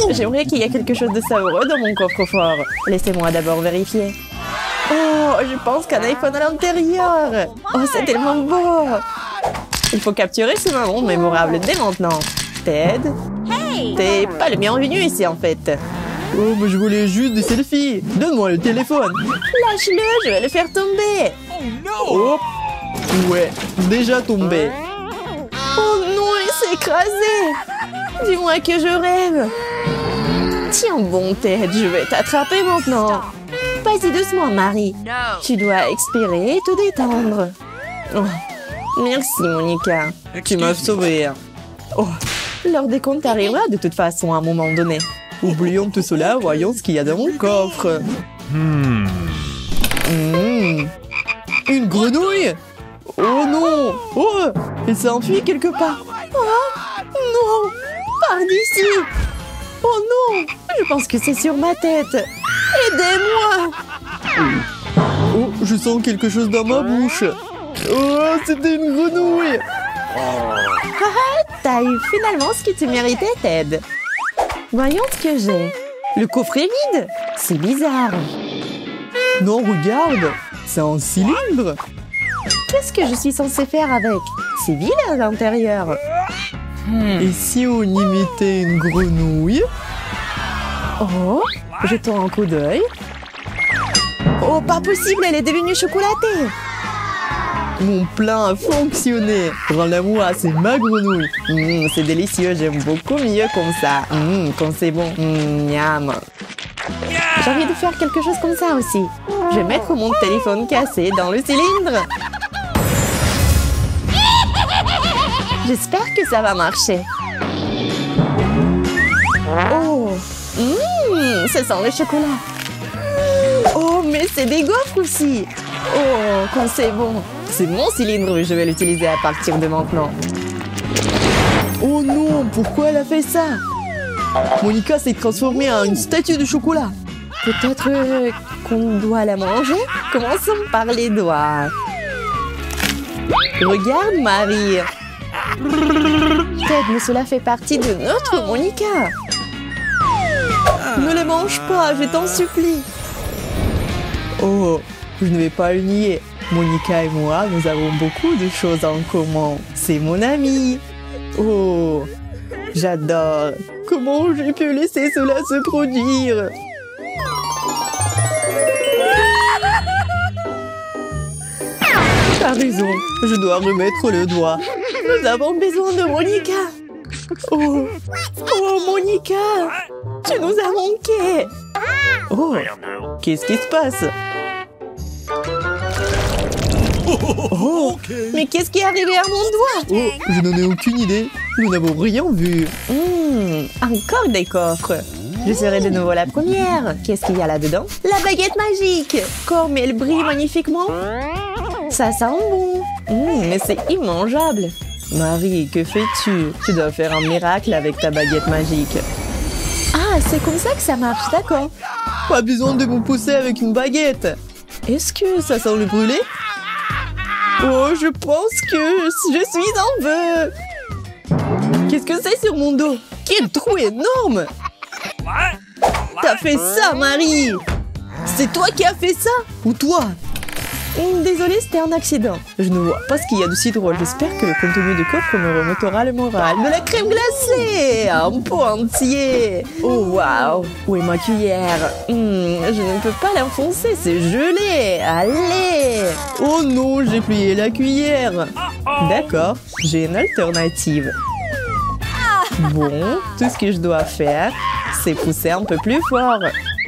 J'aimerais qu'il y ait quelque chose de savoureux dans mon coffre-fort. Laissez-moi d'abord vérifier. Oh, je pense qu'un iPhone à l'intérieur. Oh, c'est tellement beau. Il faut capturer ce moment mémorable dès maintenant. Ted, t'es pas le bienvenu ici en fait. Oh, mais je voulais juste des selfies. Donne-moi le téléphone. Lâche-le, je vais le faire tomber. Oh, ouais, déjà tombé. Oh non, il s'est écrasé. Dis-moi que je rêve. Tiens bon, Ted, je vais t'attraper maintenant. Vas-y doucement, Marie. Tu dois expirer et te détendre. Oh, merci, Monica. Tu m'as sauvée. Oh, l'heure des comptes arrivera de toute façon à un moment donné. Oublions tout cela, voyons ce qu'il y a dans mon coffre. Une grenouille? Oh non! Oh! Elle s'est enfuie quelque part. Oh non! Pars d'ici! Oh non! Je pense que c'est sur ma tête. Aidez-moi! Oh, je sens quelque chose dans ma bouche. Oh, c'était une grenouille! T'as eu finalement ce que tu méritais, Ted. Voyons ce que j'ai. Le coffre est vide. C'est bizarre. Non, regarde. C'est un cylindre. Qu'est-ce que je suis censée faire avec? C'est vide à l'intérieur. Et si on imitait une grenouille? Oh, jetons un coup d'œil. Oh, pas possible, elle est devenue chocolatée. Mon plan a fonctionné. Rends-la-moi, c'est ma grenouille. C'est délicieux, j'aime beaucoup mieux comme ça. Quand c'est bon. Miam. J'ai envie de faire quelque chose comme ça aussi. Je vais mettre mon téléphone cassé dans le cylindre. J'espère que ça va marcher. Oh, ça sent le chocolat. Oh, mais c'est des gaufres aussi. Oh, quand c'est bon. C'est mon cylindre, je vais l'utiliser à partir de maintenant. Oh non, pourquoi elle a fait ça? Monica s'est transformée en une statue de chocolat. Peut-être qu'on doit la manger? Commençons par les doigts. Regarde, Marie. Ted, mais cela fait partie de notre Monica. Ne les mange pas, je t'en supplie. Oh, je ne vais pas le nier. Monica et moi, nous avons beaucoup de choses en commun. C'est mon amie. Oh, j'adore. Comment j'ai pu laisser cela se produire? T'as raison, je dois remettre le doigt. Nous avons besoin de Monica. Oh, oh Monica, tu nous as manqué. Oh, qu'est-ce qui se passe? Oh, mais qu'est-ce qui est arrivé à mon doigt? Oh, je n'en ai aucune idée. Nous n'avons rien vu. Encore des coffres. Je serai de nouveau la première. Qu'est-ce qu'il y a là-dedans? La baguette magique. Comme elle brille magnifiquement. Ça sent bon. Mais c'est immangeable. Marie, que fais-tu? Tu dois faire un miracle avec ta baguette magique. Ah, c'est comme ça que ça marche, d'accord. Pas besoin de me pousser avec une baguette. Est-ce que ça sent le brûlé? Oh, je pense que je suis en feu. Qu'est-ce que c'est sur mon dos? Quel trou énorme! T'as fait ça, Marie! C'est toi qui as fait ça? Ou toi? Désolée, c'était un accident. Je ne vois pas ce qu'il y a de si drôle. J'espère que le contenu du coffre me remontera le moral. De la crème glacée! Un pot entier! Oh, waouh! Où est ma cuillère? Je ne peux pas l'enfoncer, c'est gelé! Allez! Oh non, j'ai plié la cuillère! D'accord, j'ai une alternative. Bon, tout ce que je dois faire, c'est pousser un peu plus fort.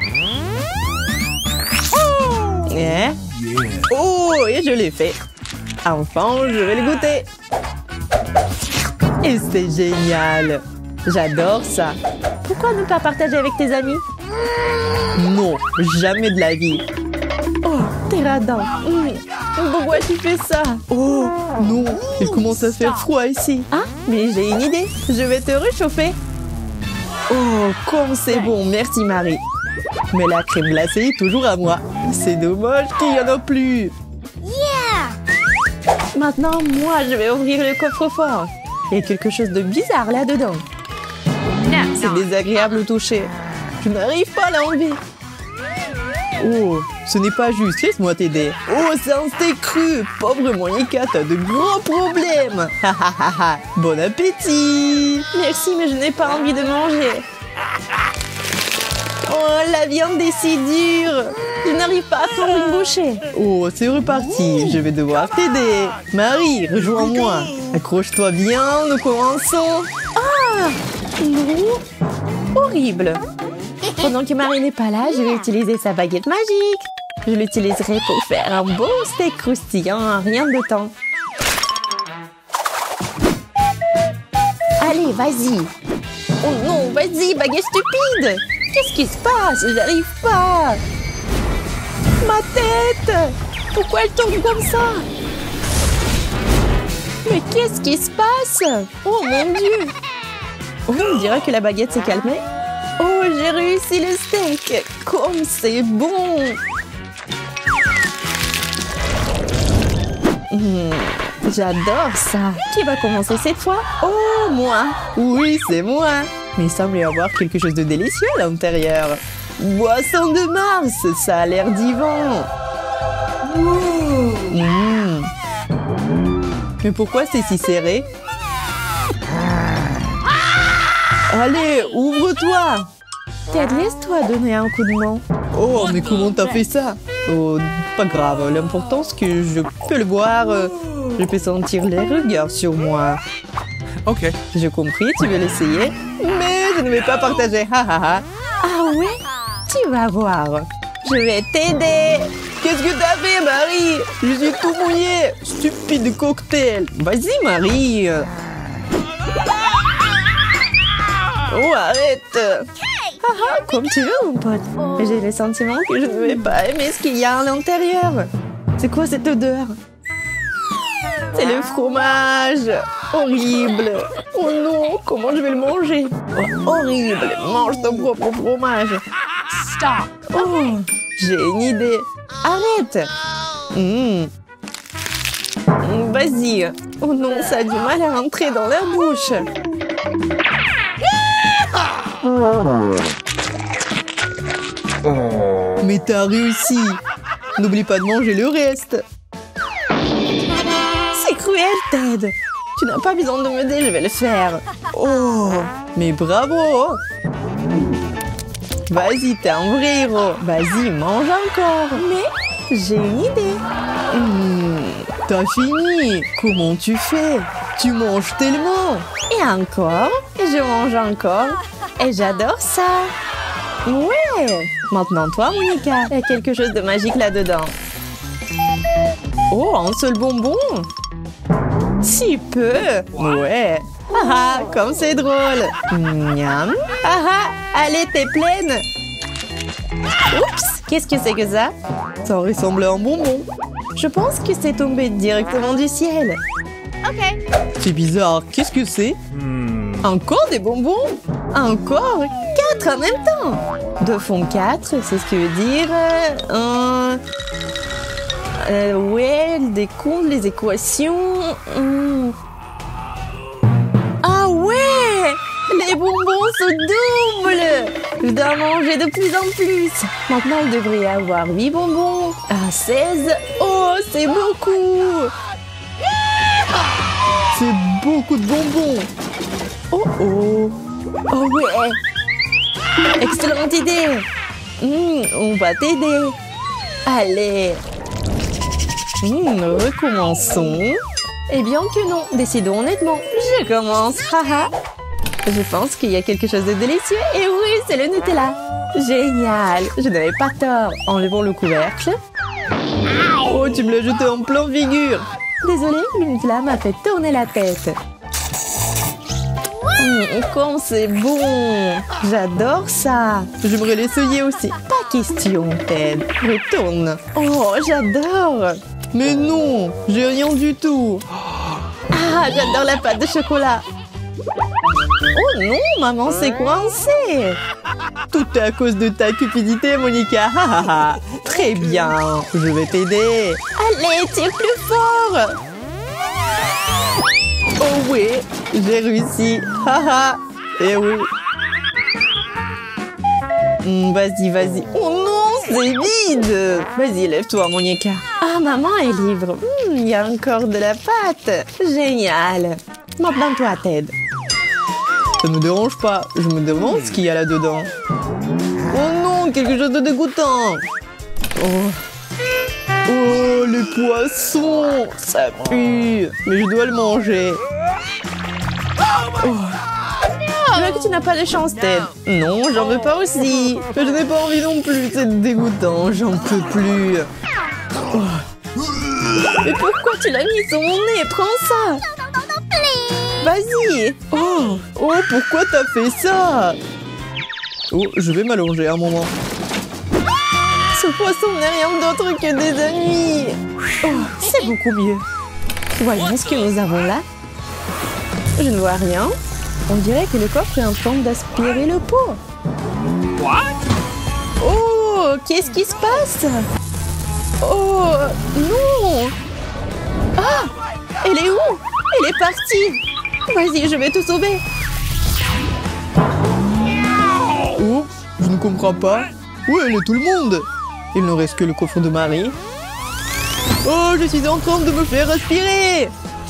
Oh, et je l'ai fait. Enfin, je vais le goûter. Et c'est génial. J'adore ça. Pourquoi ne pas partager avec tes amis? Non, jamais de la vie. Oh, t'es radin. Pourquoi tu fais ça? Oh, non, il commence à faire froid ici. Ah, mais j'ai une idée. Je vais te réchauffer. Oh, comme c'est bon. Merci, Marie. Mais la crème glacée est toujours à moi. C'est dommage qu'il n'y en a plus. Maintenant, moi, je vais ouvrir le coffre-fort. Il y a quelque chose de bizarre là-dedans. c'est désagréable au toucher. Je n'arrive pas à l'enlever. Oh, ce n'est pas juste, laisse-moi t'aider. Oh, c'est un steak cru. Pauvre Monica, t'as de gros problèmes. Bon appétit. Merci, mais je n'ai pas envie de manger. Oh, la viande est si dure. Je n'arrive pas à prendre une bouchée. Oh, c'est reparti. Je vais devoir t'aider. Marie, rejoins-moi. Accroche-toi bien, nous commençons. Ah, non. Horrible. Pendant que Marie n'est pas là, je vais utiliser sa baguette magique. Je l'utiliserai pour faire un beau steak croustillant en rien de temps. Allez, vas-y. Oh non, vas-y, baguette stupide. Qu'est-ce qui se passe? J'arrive pas. Ma tête. Pourquoi elle tombe comme ça? Mais qu'est-ce qui se passe? Oh mon Dieu. Oh, on dirait que la baguette s'est calmée. Oh, j'ai réussi le steak. Comme c'est bon. J'adore ça. Qui va commencer cette fois? Oh, moi. Oui, c'est moi. Mais il semble y avoir quelque chose de délicieux à l'intérieur. Boisson de Mars, ça a l'air divin. Mais pourquoi c'est si serré? Allez, ouvre-toi. Ted, laisse-toi donner un coup de main. Oh, mais comment t'as fait ça? Oh, pas grave. L'important, c'est que je peux le voir. Je peux sentir les regards sur moi. Ok. J'ai compris, tu veux l'essayer. Mais je ne vais pas partager. Ah ouais? Tu vas voir. Je vais t'aider. Qu'est-ce que t'as fait, Marie? Je suis tout mouillé. Stupide cocktail. Vas-y, Marie. Oh, arrête. Comme tu veux, mon pote. Mais j'ai le sentiment que je ne vais pas aimer ce qu'il y a à l'intérieur. C'est quoi cette odeur? C'est le fromage. Horrible. Oh non, comment je vais le manger? Oh, horrible. Mange ton propre fromage. Stop. Oh, j'ai une idée. Arrête. Vas-y. Oh non, ça a du mal à rentrer dans la bouche. Mais t'as réussi. N'oublie pas de manger le reste. C'est cruel, Ted. Tu n'as pas besoin de m'aider, je vais le faire. Oh, mais bravo. Vas-y, t'es un vrai héros. Vas-y, mange encore. Mais j'ai une idée. T'as fini. Comment tu fais? Tu manges tellement. Et encore. Et je mange encore. Et j'adore ça. Ouais. Maintenant, toi, Monica, il y a quelque chose de magique là-dedans. Oh, un seul bonbon? Si peu. Ouais. Comme c'est drôle. Miam. Allez, t'es pleine. Oups, qu'est-ce que c'est que ça? Ça ressemble à un bonbon. Je pense que c'est tombé directement du ciel. Ok. C'est bizarre, qu'est-ce que c'est? Encore des bonbons? Encore 4 en même temps. 2 font 4, c'est ce que veut dire. Ouais, le décompte, les équations. Ah ouais! Les bonbons se doublent! Je dois manger de plus en plus. Maintenant, il devrait y avoir 8 bonbons. À 16. Oh, c'est beaucoup! C'est beaucoup de bonbons. Oh oh. Oh ouais. Excellente idée. On va t'aider. Allez. Recommençons. Eh bien que non. Décidons honnêtement. Je commence. Je pense qu'il y a quelque chose de délicieux. Et oui, c'est le Nutella. Génial. Je n'avais pas tort. Enlevons le couvercle. Oh, tu me l'as jeté en plein figure. Désolée, le Nutella m'a fait tourner la tête. Comme c'est bon. J'adore ça. J'aimerais l'essayer aussi. Pas question, Ted. Retourne. Oh, j'adore. Mais non, j'ai rien du tout. Ah, j'adore la pâte de chocolat. Oh non, maman s'est coincée. Tout est à cause de ta cupidité, Monica. Très bien, je vais t'aider. Allez, tire plus fort. Oh oui, j'ai réussi. Eh oui. Vas-y, vas-y. Oh non, c'est vide. Vas-y, lève-toi, Monica. Ah, maman est libre. Il y a encore de la pâte. Génial. Maintenant, toi, Ted. Ça ne me dérange pas. Je me demande ce qu'il y a là-dedans. Oh non, quelque chose de dégoûtant. Oh, les poissons. Ça pue. Mais je dois le manger. Je vois que tu n'as pas de chance, Ted. Non, j'en veux pas aussi. Je n'ai pas envie non plus. C'est dégoûtant. J'en peux plus. Mais pourquoi tu l'as mis sur mon nez? Prends ça. Vas-y. Oh, pourquoi t'as fait ça? Oh, je vais m'allonger un moment. Ce poisson n'est rien d'autre que des amis. Oh, c'est beaucoup mieux. Voyons ce que nous avons là. Je ne vois rien. On dirait que le coffre est en train d'aspirer le pot. Oh, qu'est-ce qui se passe? Oh, non. Ah, elle est où? Elle est partie. Vas-y, je vais te sauver. Oh, je ne comprends pas. Où est tout le monde? Il ne reste que le coffre de Marie. Oh, je suis en train de me faire aspirer.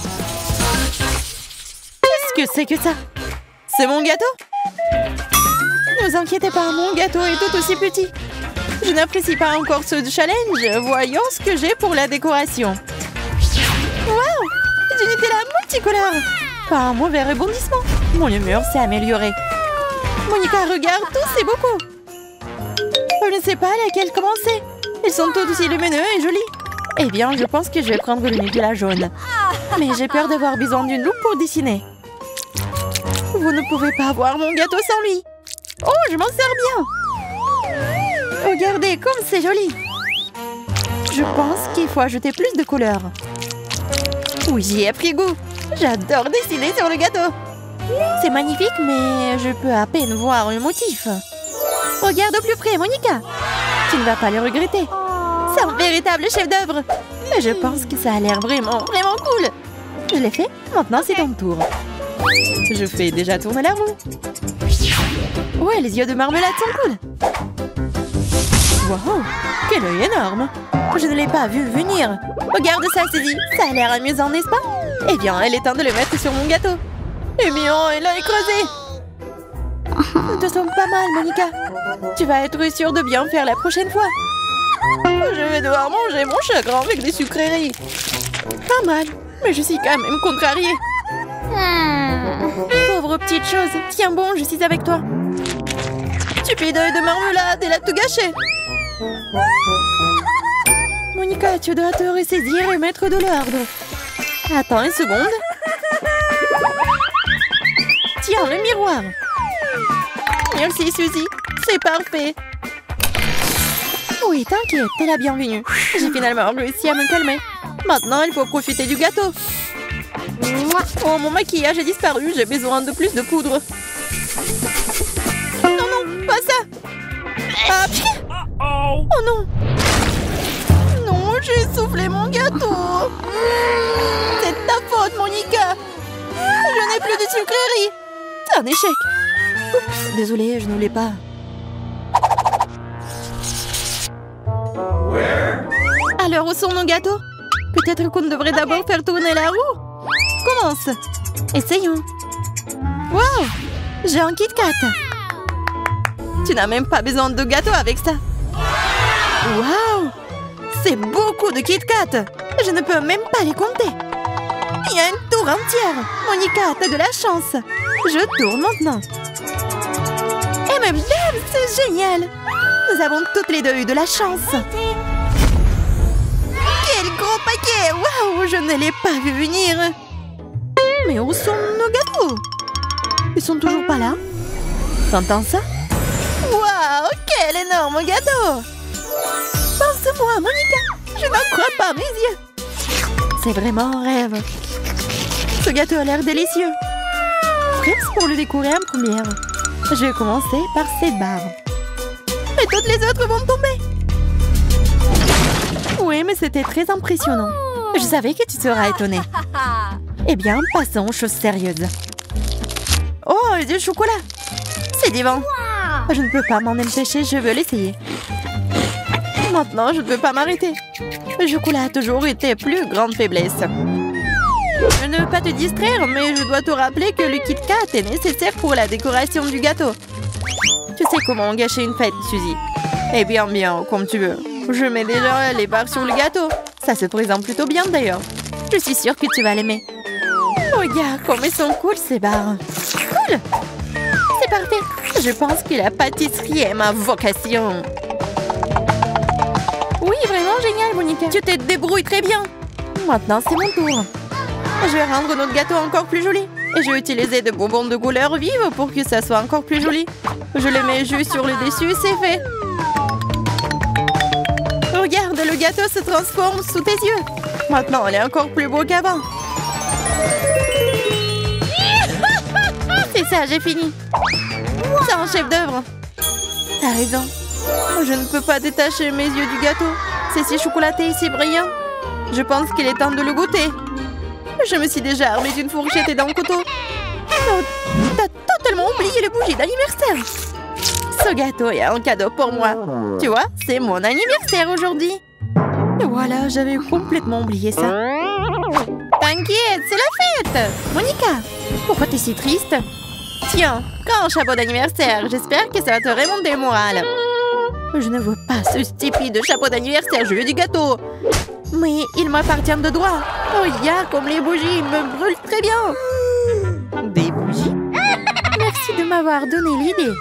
Qu'est-ce que c'est que ça? C'est mon gâteau? Ne vous inquiétez pas, mon gâteau est tout aussi petit. Je n'apprécie pas encore ce challenge. Voyons ce que j'ai pour la décoration. Waouh! Du Nutella multicolore. Pas un mauvais rebondissement. Mon humeur s'est améliorée. Monica, regarde, tout c'est beaucoup. Je ne sais pas laquelle commencer. Ils sont tous aussi lumineux et jolis. Eh bien, je pense que je vais prendre le Nutella jaune. Mais j'ai peur d'avoir besoin d'une loupe pour dessiner. Vous ne pouvez pas avoir mon gâteau sans lui. Oh, je m'en sers bien. Regardez comme c'est joli. Je pense qu'il faut ajouter plus de couleurs. Oui, j'y ai pris goût. J'adore dessiner sur le gâteau. C'est magnifique, mais je peux à peine voir un motif. Regarde au plus près, Monica. Tu ne vas pas le regretter. C'est un véritable chef-d'œuvre. Mais je pense que ça a l'air vraiment cool. Je l'ai fait, maintenant c'est ton tour. Je fais déjà tourner la roue. Ouais, les yeux de marmelade sont cool. Wow, quel œil énorme. Je ne l'ai pas vu venir. Regarde ça, Suzy. Ça a l'air amusant, n'est-ce pas? Eh bien, elle est temps de le mettre sur mon gâteau. Eh bien, elle a écrasé. Nous te sens pas mal, Monica. Tu vas être sûre de bien faire la prochaine fois. Je vais devoir manger mon chagrin avec des sucreries. Pas mal, mais je suis quand même contrariée. Pauvre petite chose. Tiens bon, je suis avec toi. Stupide œil de marmelade, elle a tout gâché. Monica, tu dois te ressaisir et mettre de l'ordre. Attends une seconde. Tiens, le miroir. Merci, Suzy. C'est parfait. Oui, t'inquiète, t'es la bienvenue. J'ai finalement réussi à me calmer. Maintenant, il faut profiter du gâteau. Oh, mon maquillage a disparu. J'ai besoin de plus de poudre. Non, non, pas ça. Ah, oh non. Non, j'ai soufflé mon gâteau. C'est ta faute, Monica. Je n'ai plus de sucrerie. C'est un échec. Oups, désolée, je ne voulais pas. Alors, où sont nos gâteaux? Peut-être qu'on devrait d'abord faire tourner la roue. Commence. Essayons. Wow, j'ai un Kit Kat. Tu n'as même pas besoin de gâteau avec ça. Wow, c'est beaucoup de Kit Kat. Je ne peux même pas les compter. Il y a une tour entière. Monica, t'as de la chance. Je tourne maintenant. Et même c'est génial. Nous avons toutes les deux eu de la chance. Quel gros paquet. Waouh, je ne l'ai pas vu venir. Mais où sont nos gâteaux? Ils sont toujours pas là. T'entends ça? Waouh, quel énorme gâteau. Pense-moi, Monica. Je n'en crois pas mes yeux. C'est vraiment un rêve. Ce gâteau a l'air délicieux. Prête pour le décorer en première. Je vais commencer par cette barre. Mais toutes les autres vont tomber. Oui, mais c'était très impressionnant. Je savais que tu seras étonnée. Eh bien, passons aux choses sérieuses. Oh, du chocolat. C'est divin. Je ne peux pas m'en empêcher, je veux l'essayer. Maintenant, je ne peux pas m'arrêter. Le chocolat a toujours été plus grande faiblesse. Je ne veux pas te distraire, mais je dois te rappeler que le Kit Kat est nécessaire pour la décoration du gâteau. Tu sais comment gâcher une fête, Suzy. Eh bien, comme tu veux. Je mets déjà les barres sur le gâteau. Ça se présente plutôt bien d'ailleurs. Je suis sûre que tu vas l'aimer. Regarde comme elles sont cool ces barres. Cool! C'est parfait. Je pense que la pâtisserie est ma vocation. Oui, vraiment génial, Monica. Tu te débrouilles très bien. Maintenant, c'est mon tour. Je vais rendre notre gâteau encore plus joli. Et je vais utiliser des bonbons de couleur vive pour que ça soit encore plus joli. Je les mets juste sur le dessus, c'est fait. Regarde, le gâteau se transforme sous tes yeux. Maintenant, il est encore plus beau qu'avant. C'est ça, j'ai fini. C'est un chef-d'œuvre. T'as raison. Je ne peux pas détacher mes yeux du gâteau. C'est si chocolaté et si brillant. Je pense qu'il est temps de le goûter. Je me suis déjà armée d'une fourchette et d'un couteau. Oh, t'as totalement oublié les bougies d'anniversaire. Ce gâteau est un cadeau pour moi. Tu vois, c'est mon anniversaire aujourd'hui. Et voilà, j'avais complètement oublié ça. T'inquiète, c'est la fête. Monica, pourquoi t'es si triste? Tiens, grand chapeau d'anniversaire. J'espère que ça va te remonter le moral. Je ne veux pas ce stupide chapeau d'anniversaire. Je veux du gâteau. Mais il m'appartient de droit. Oh, regarde comme les bougies me brûlent très bien. Des bougies? Merci de m'avoir donné l'idée.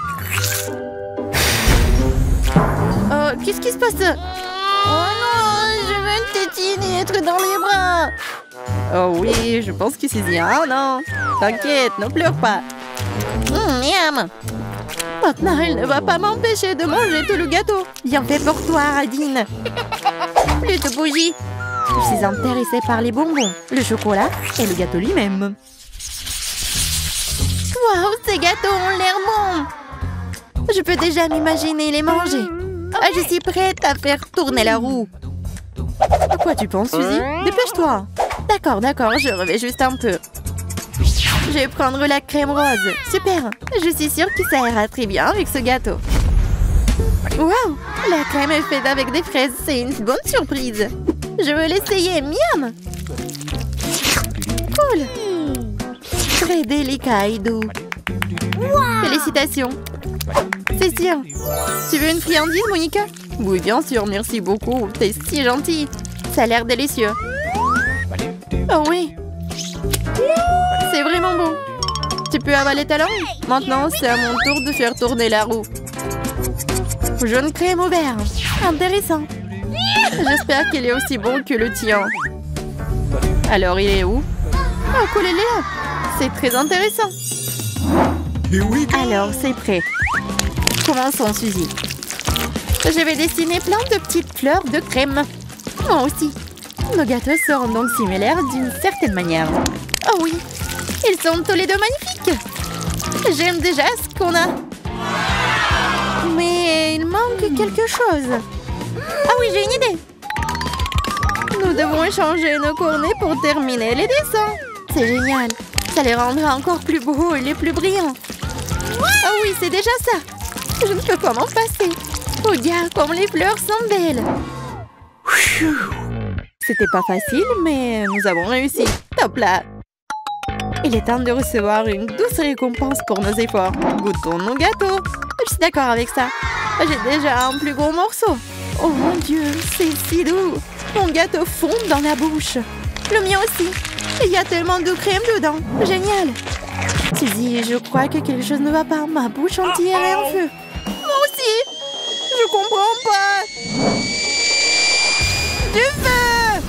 Oh, qu'est-ce qui se passe? Oh non, je veux une tétine et être dans les bras. Oh oui, je pense que c'est bien, non? T'inquiète, ne pleure pas. Miam. Maintenant, elle ne va pas m'empêcher de manger tout le gâteau. Bien fait pour toi, Radine. Plus de bougies. Je suis intéressée par les bonbons, le chocolat et le gâteau lui-même. Waouh, ces gâteaux ont l'air bons. Je peux déjà m'imaginer les manger. Ah, je suis prête à faire tourner la roue. À quoi tu penses, Suzy? Dépêche-toi. D'accord, je revais juste un peu. Je vais prendre la crème rose. Super. Je suis sûre que ça ira très bien avec ce gâteau. Waouh, la crème est faite avec des fraises. C'est une bonne surprise. Je veux l'essayer. Miam. Cool. Très délicat et doux. Félicitations. C'est sûr. Tu veux une friandise, Monica? Oui, bien sûr. Merci beaucoup. T'es si gentille. Ça a l'air délicieux. Oh oui. C'est vraiment bon. Tu peux avaler ta langue? Maintenant, c'est à mon tour de faire tourner la roue. Jaune crème au vert. Intéressant. J'espère qu'il est aussi bon que le tien. Alors, il est où? Oh, cool, il est là. C'est très intéressant. Alors, c'est prêt. Commençons, Suzy. Je vais dessiner plein de petites fleurs de crème. Moi aussi. Nos gâteaux seront donc similaires d'une certaine manière. Oh oui, ils sont tous les deux magnifiques. J'aime déjà ce qu'on a. Mais il manque quelque chose. Ah oui, j'ai une idée. Nous devons échanger nos cornets pour terminer les dessins. C'est génial. Ça les rendra encore plus beaux et les plus brillants. Ah oui, c'est déjà ça. Je ne peux pas m'en passer. Regarde comme les fleurs sont belles. C'était pas facile, mais nous avons réussi. Top là. Il est temps de recevoir une douce récompense pour nos efforts. Goûtons nos gâteaux. Je suis d'accord avec ça. J'ai déjà un plus gros morceau. Oh mon Dieu, c'est si doux. Mon gâteau fond dans la bouche. Le mien aussi. Il y a tellement de crème dedans. Génial. Suzy, je crois que quelque chose ne va pas. Ma bouche entière est en feu. Moi aussi. Je comprends pas. Du feu.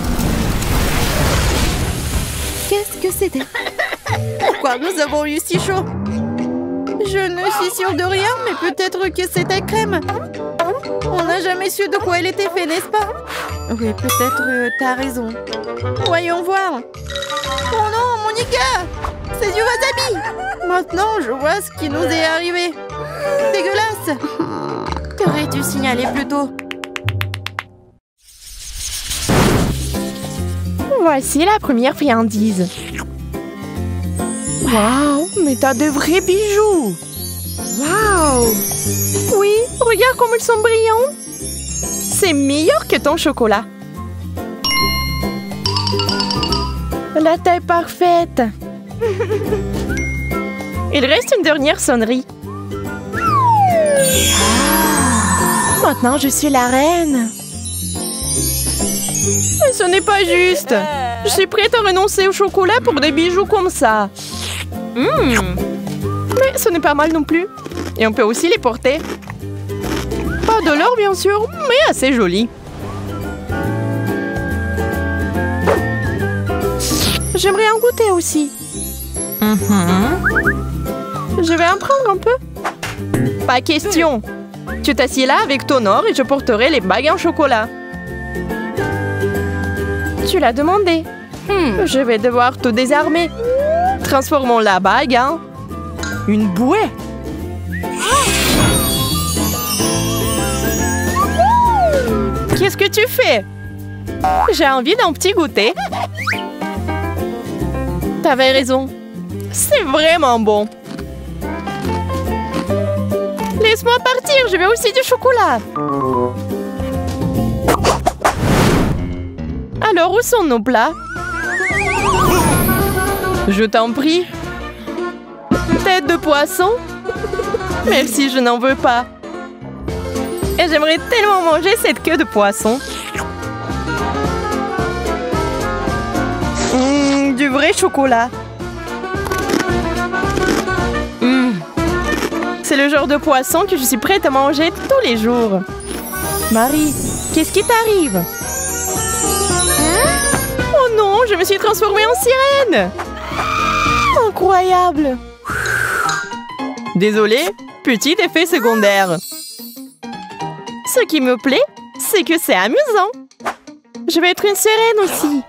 Qu'est-ce que c'était? Pourquoi nous avons eu si chaud? Je ne suis sûre de rien, mais peut-être que c'était crème. On n'a jamais su de quoi elle était faite, n'est-ce pas? Oui, peut-être t'as raison. Voyons voir. Oh non, Monica! C'est du wasabi! Maintenant, je vois ce qui nous est arrivé. Dégueulasse! T'aurais dû signaler plus tôt. Voici la première friandise. Waouh, mais t'as de vrais bijoux. Wow! Oui, regarde comme ils sont brillants. C'est meilleur que ton chocolat. La taille parfaite. Il reste une dernière sonnerie. Maintenant, je suis la reine. Mais ce n'est pas juste. Je suis prête à renoncer au chocolat pour des bijoux comme ça. Mais ce n'est pas mal non plus. Et on peut aussi les porter. Pas de l'or, bien sûr, mais assez joli. J'aimerais en goûter aussi. Je vais en prendre un peu. Pas question. Tu t'assieds là avec ton or et je porterai les bagues en chocolat. Tu l'as demandé. Je vais devoir te désarmer. Transformons la bague en une bouée. Qu'est-ce que tu fais? J'ai envie d'un petit goûter. T'avais raison. C'est vraiment bon. Laisse-moi partir, je veux aussi du chocolat. Alors, où sont nos plats? Je t'en prie. Tête de poisson? Merci, je n'en veux pas. Et j'aimerais tellement manger cette queue de poisson. Du vrai chocolat. C'est le genre de poisson que je suis prête à manger tous les jours. Marie, qu'est-ce qui t'arrive? Oh non, je me suis transformée en sirène. Incroyable. Désolée, petit effet secondaire. Ce qui me plaît, c'est que c'est amusant. Je vais être une sirène aussi.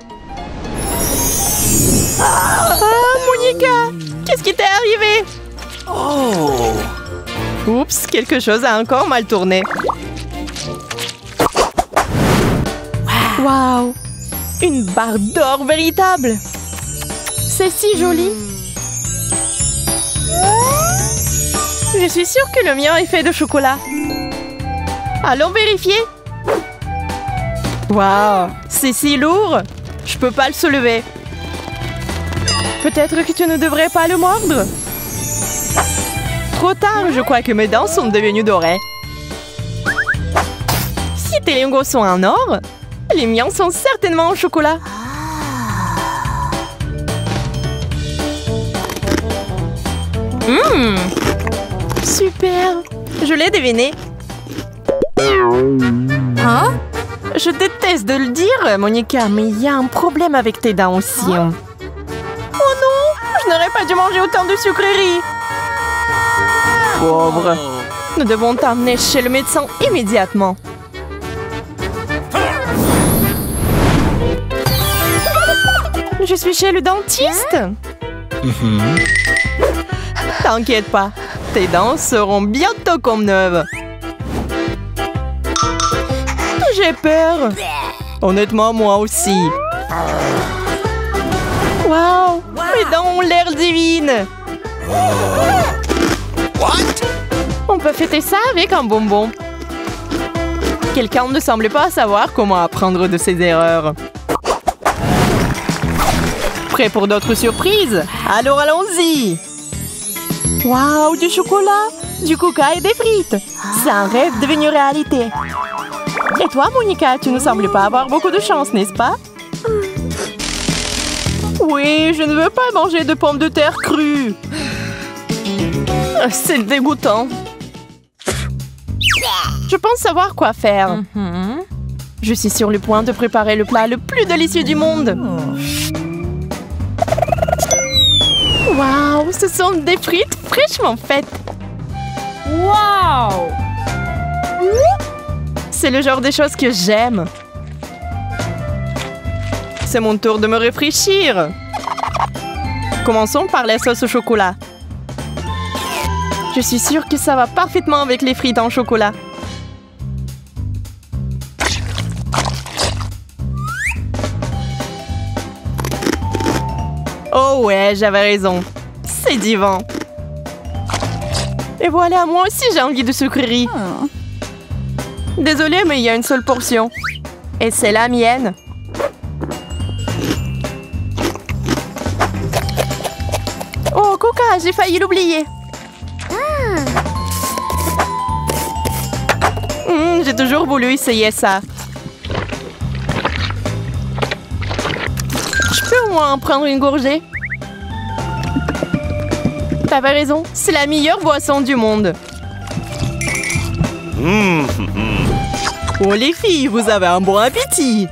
Ah, Monica, qu'est-ce qui t'est arrivé? Oh. Oups, quelque chose a encore mal tourné. Waouh, une barre d'or véritable. C'est si joli. Je suis sûre que le mien est fait de chocolat. Allons vérifier. Waouh, c'est si lourd. Je peux pas le soulever. Peut-être que tu ne devrais pas le mordre. Trop tard, je crois que mes dents sont devenues dorées. Si tes lingots sont en or, les miens sont certainement en chocolat. Super. Je l'ai deviné. Hein? Je déteste de le dire, Monica, mais il y a un problème avec tes dents aussi. Oh non, je n'aurais pas dû manger autant de sucreries. Pauvre. Nous devons t'emmener chez le médecin immédiatement. Je suis chez le dentiste. T'inquiète pas, tes dents seront bientôt comme neuves. J'ai peur. Honnêtement, moi aussi. Waouh, mes dents ont l'air divines. On peut fêter ça avec un bonbon. Quelqu'un ne semblait pas savoir comment apprendre de ses erreurs. Prêt pour d'autres surprises? Alors allons-y! Waouh, du chocolat, du coca et des frites. C'est un rêve devenu réalité. Et toi, Monica, tu ne sembles pas avoir beaucoup de chance, n'est-ce pas? Oui, je ne veux pas manger de pommes de terre crues. C'est dégoûtant. Je pense savoir quoi faire. Je suis sur le point de préparer le plat le plus délicieux du monde. Waouh, ce sont des frites fraîchement faites. Waouh! C'est le genre de choses que j'aime. C'est mon tour de me réfléchir. Commençons par la sauce au chocolat. Je suis sûre que ça va parfaitement avec les frites en chocolat. Oh ouais, j'avais raison. C'est divin. Et voilà, moi aussi j'ai envie de sucrerie. Désolée, mais il y a une seule portion. Et c'est la mienne. Oh, Coca, j'ai failli l'oublier. J'ai toujours voulu essayer ça. Je peux au moins en prendre une gorgée? T'avais raison, c'est la meilleure boisson du monde. Oh les filles, vous avez un bon appétit.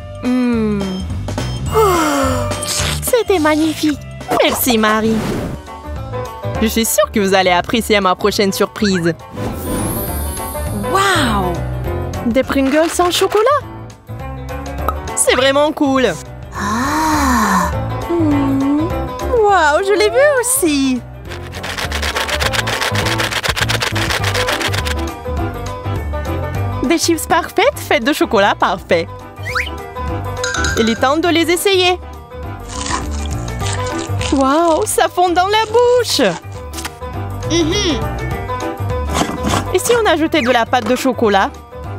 C'était magnifique. Merci Marie. Je suis sûre que vous allez apprécier ma prochaine surprise. Wow! Des Pringles sans chocolat? C'est vraiment cool. Wow, je l'ai vu aussi. Des chips parfaites faites de chocolat parfait. Il est temps de les essayer. Wow, ça fond dans la bouche. Et si on ajoutait de la pâte de chocolat?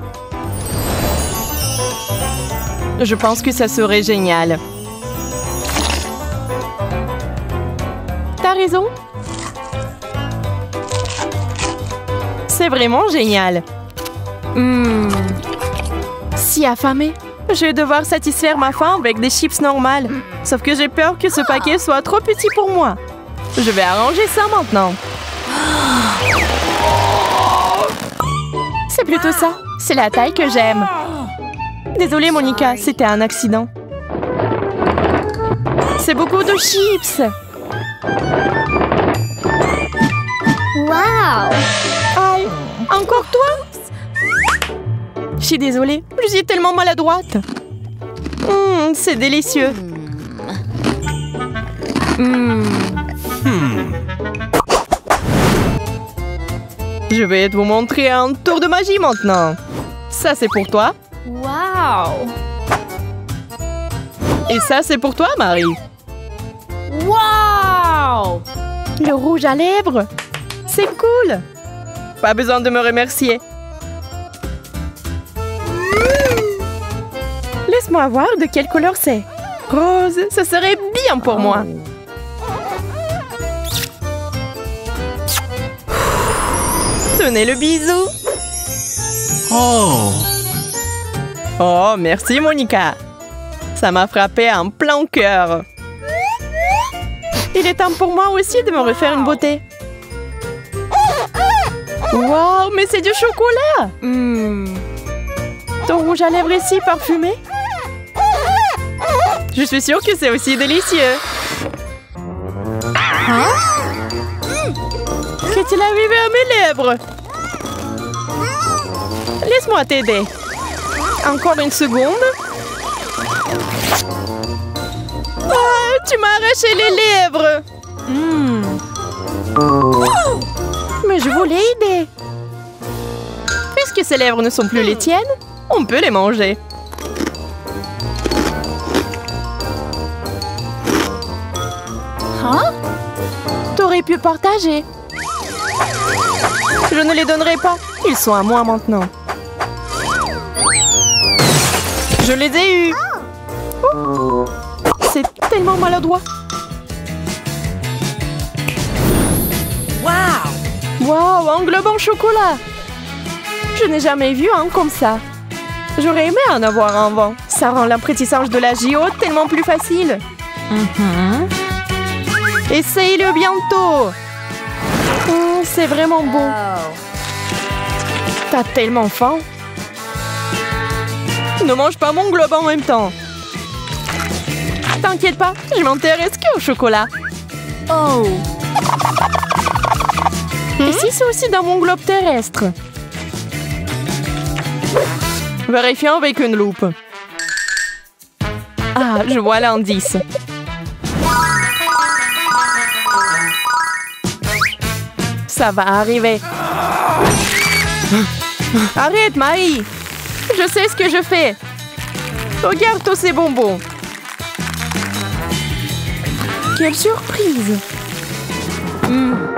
Je pense que ça serait génial. T'as raison. C'est vraiment génial. Si affamée, je vais devoir satisfaire ma faim avec des chips normales. Sauf que j'ai peur que ce paquet soit trop petit pour moi. Je vais arranger ça maintenant. C'est plutôt ça. C'est la taille que j'aime. Désolée, Monica, c'était un accident. C'est beaucoup de chips. Wow! Aïe, encore toi? Je suis désolée, je suis tellement maladroite. C'est délicieux. Je vais vous montrer un tour de magie maintenant. Ça, c'est pour toi. Wow! Et ça, c'est pour toi, Marie. Wow! Le rouge à lèvres. C'est cool. Pas besoin de me remercier. Laisse-moi voir de quelle couleur c'est. Rose, ce serait bien pour moi. Tenez le bisou. Oh, merci Monica. Ça m'a frappé en plein cœur. Il est temps pour moi aussi de me refaire une beauté. Wow, mais c'est du chocolat. Ton rouge à lèvres est si parfumé. Je suis sûre que c'est aussi délicieux. Qu'est-il arrivé à mes lèvres? Laisse-moi t'aider. Encore une seconde. Ah, tu m'as arraché les lèvres. Mais je voulais aider. Puisque ces lèvres ne sont plus les tiennes, on peut les manger. T'aurais pu partager. Je ne les donnerai pas. Ils sont à moi maintenant. Je les ai eus. C'est tellement maladroit. Wow, un globe en chocolat. Je n'ai jamais vu un comme ça. J'aurais aimé en avoir un avant. Ça rend l'apprentissage de la JO tellement plus facile. Essaye-le bientôt. C'est vraiment beau. T'as tellement faim. Ne mange pas mon globe en même temps. T'inquiète pas, je m'intéresse qu'au chocolat. Et si c'est aussi dans mon globe terrestre? Vérifions avec une loupe. Ah, je vois l'indice. Ça va arriver. Arrête, Marie. Je sais ce que je fais. Regarde tous ces bonbons. Quelle surprise.